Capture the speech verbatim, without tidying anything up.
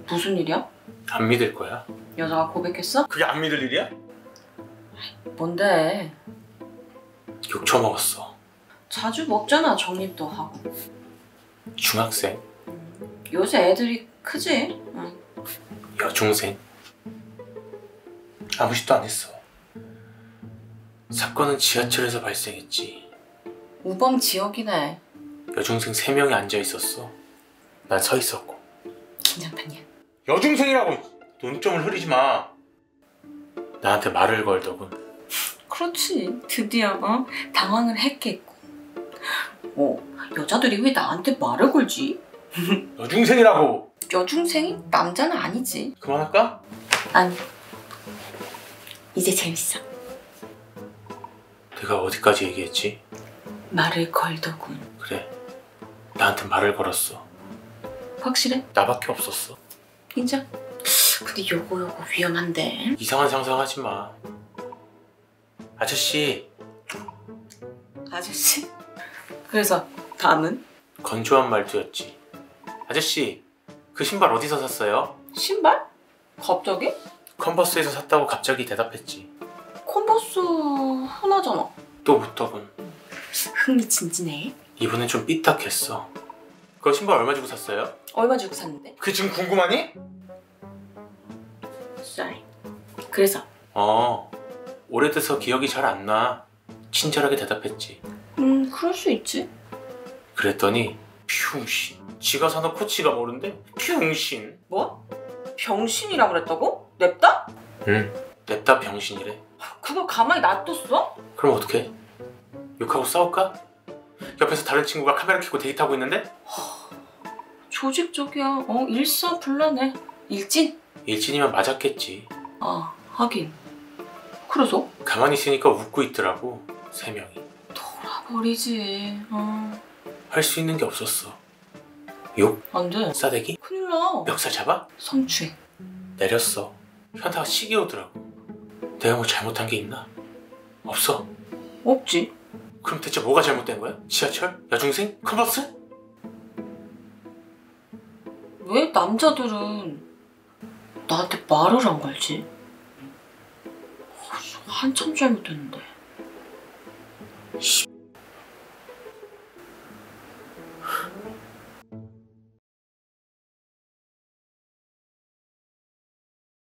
무슨 일이야? 안 믿을 거야. 여자가 고백했어? 그게 안 믿을 일이야? 뭔데? 욕 처먹었어. 자주 먹잖아, 정립도 하고. 중학생, 요새 애들이 크지? 응. 여중생. 아무 짓도 안 했어. 사건은 지하철에서 발생했지. 우범 지역이네. 여중생 세 명이 앉아 있었어. 난 서 있었고. 긴장판이야. 여중생이라고 논점을 흐리지 마. 나한테 말을 걸더군. 그렇지. 드디어 어? 당황을 했겠고. 어, 여자들이 왜 나한테 말을 걸지? 여중생이라고. 여중생이? 남자는 아니지. 그만할까? 아니. 이제 재밌어. 내가 어디까지 얘기했지? 말을 걸더군. 그래. 나한테 말을 걸었어. 확실해? 나밖에 없었어. 인정? 근데 요거 요거 위험한데. 이상한 상상하지 마. 아저씨. 아저씨? 그래서 다음은? 건조한 말투였지. 아저씨, 그 신발 어디서 샀어요? 신발? 갑자기? 컨버스에서 샀다고 갑자기 대답했지. 컨버스 흔하잖아. 또 묻더군. 흥미진진해. 이번엔 좀 삐딱했어. 그 신발 얼마 주고 샀어요? 얼마 주고 샀는데? 그게 지금 궁금하니? 쌀. 그래서? 어, 오래돼서 기억이 잘 안 나. 친절하게 대답했지. 음, 그럴 수 있지. 그랬더니 병신. 지가 사는 코치가 모른대? 병신. 뭐? 병신이라 그랬다고? 냅다? 응, 냅다 병신이래. 그걸 가만히 놔뒀어? 그럼 어떡해? 욕하고 싸울까? 옆에서 다른 친구가 카메라 켜고 데이트하고 있는데? 조직적이야. 어, 일사불란해. 일진? 일진이면 맞았겠지. 아, 하긴. 그래서? 가만히 있으니까 웃고 있더라고, 세 명이. 돌아버리지. 어. 할 수 있는 게 없었어. 욕? 안 돼. 싸대기? 큰일 나. 멱살 잡아? 성추행. 내렸어. 현타가 시기 오더라고. 내가 뭐 잘못한 게 있나? 없어. 없지. 그럼 대체 뭐가 잘못된 거야? 지하철? 여중생? 컨버스? 왜 남자들은 나한테 말을 안 걸지? 한참 잘못했는데. 씨.